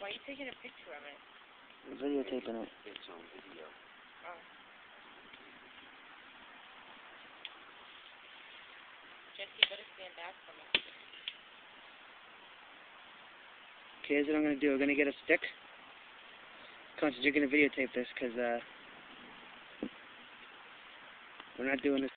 Why are you taking a picture of it? I'm videotaping it. It's on video. Oh. Jesse, you better stand back from me. Okay, here's what I'm going to do. I'm going to get a stick. Constance, you're going to videotape this, because, we're not doing this.